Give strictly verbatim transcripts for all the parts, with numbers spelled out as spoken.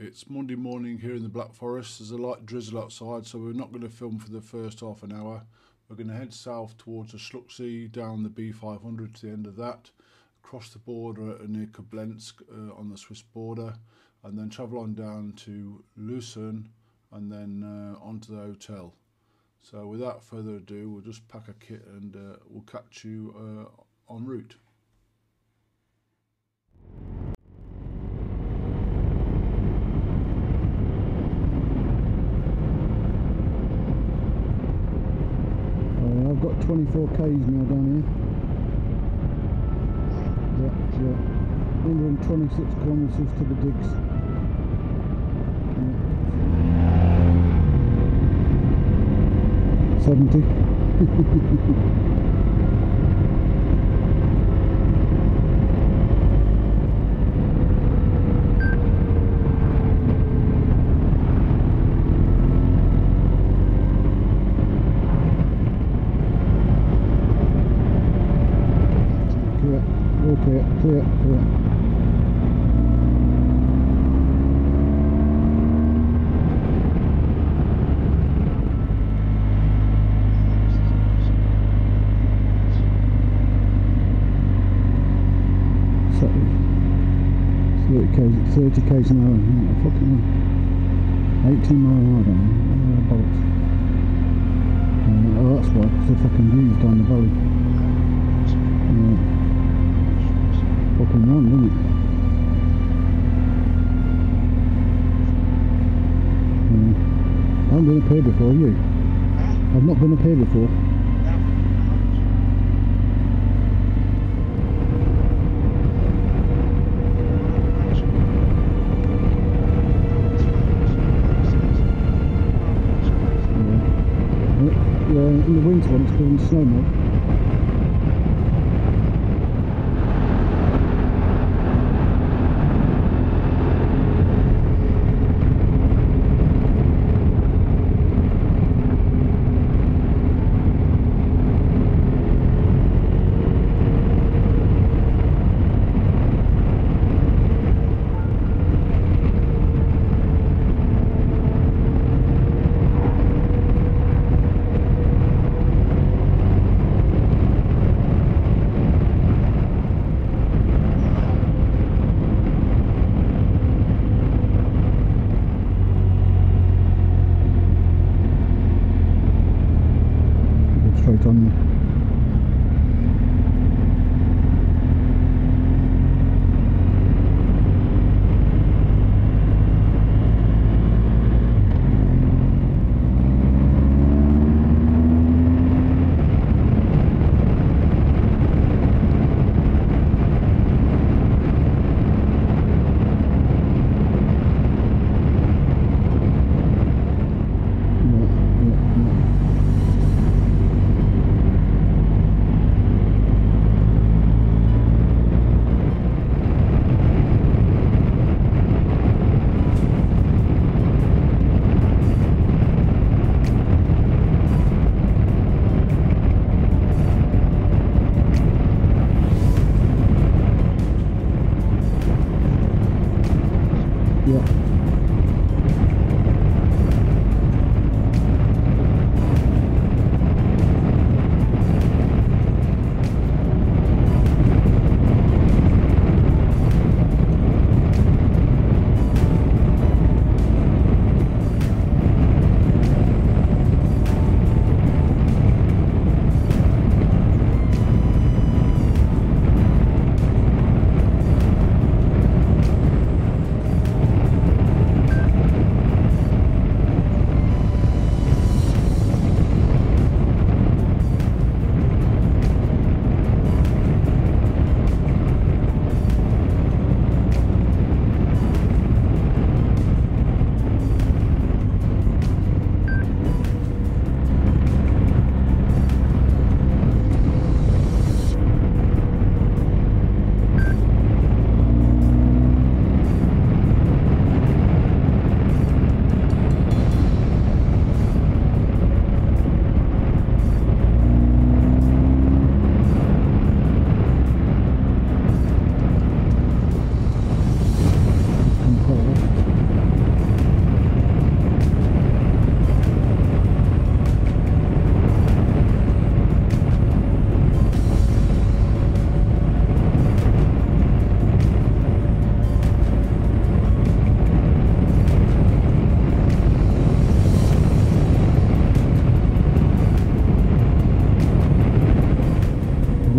It's Monday morning here in the Black Forest. There's a light drizzle outside, so we're not going to film for the first half an hour. We're going to head south towards the Schlucksee, down the B five hundred to the end of that, across the border near Koblensk uh, on the Swiss border, and then travel on down to Luzern and then uh, onto the hotel. So without further ado, we'll just pack a kit and uh, we'll catch you uh, en route. I've got twenty-four Ks now down here. That's uh, one hundred twenty-six kilometres to the digs. Yeah. seventy. Clear, clear, clear. So, thirty k's, thirty k's an hour. Oh, fucking hell. eighteen mile an hour down there. Oh, bollocks. Uh, oh, that's why, because the fucking view's down the valley. Yeah. Fucking wrong, isn't it? Uh, I haven't been up here before, have you? I've not been up here before. Yeah, yeah, in the winter when it's been snow melt.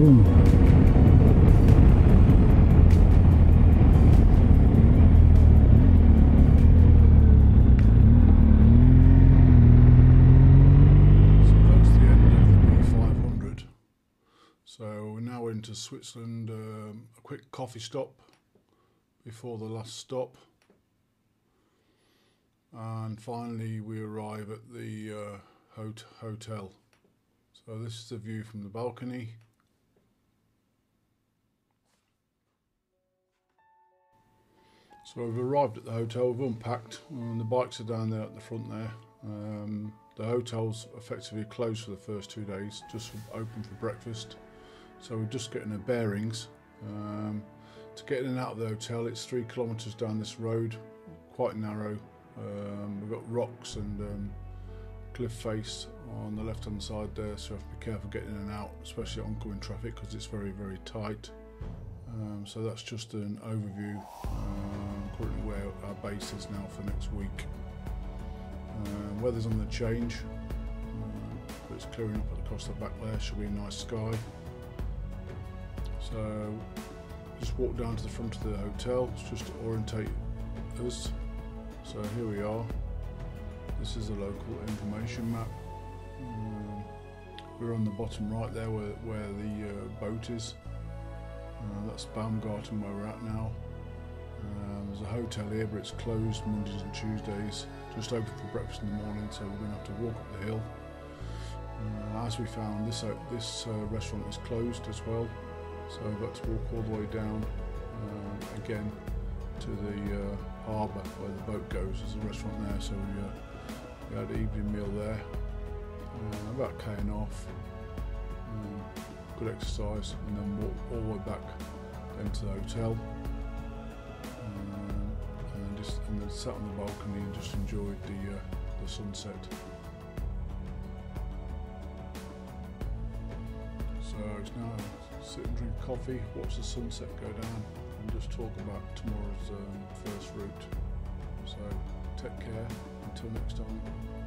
done. So we're now into Switzerland, um, a quick coffee stop before the last stop, and finally we arrive at the uh, hot hotel. So this is the view from the balcony. So we've arrived at the hotel, we've unpacked, and the bikes are down there at the front there. Um, the hotel's effectively closed for the first two days, just open for breakfast. So we're just getting our bearings. Um, to get in and out of the hotel, it's three kilometres down this road, quite narrow. Um, we've got rocks and um, cliff face on the left hand side there, so you have to be careful getting in and out, especially oncoming traffic, because it's very very tight. Um, so that's just an overview, um, currently where our base is now for next week. Uh, weather's on the change, uh, but it's clearing up across the back there, should be a nice sky. So just walk down to the front of the hotel just to orientate us. So here we are. This is the local information map. Um, we're on the bottom right there where, where the uh, boat is. Uh, that's Baumgarten where we're at now. Um, there's a hotel here, but it's closed Mondays and Tuesdays. Just open for breakfast in the morning, so we're going to have to walk up the hill. Uh, as we found, this uh, this uh, restaurant is closed as well. So I've got to walk all the way down uh, again to the uh, harbour where the boat goes. There's a restaurant there, so we, uh, we had an evening meal there. Uh, about K and off, um, good exercise, and then walk all the way back down to the hotel. Um, and then just and then sat on the balcony and just enjoyed the uh, the sunset. So it's now sit and drink coffee, watch the sunset go down, and just talk about tomorrow's um, first route. So take care, until next time.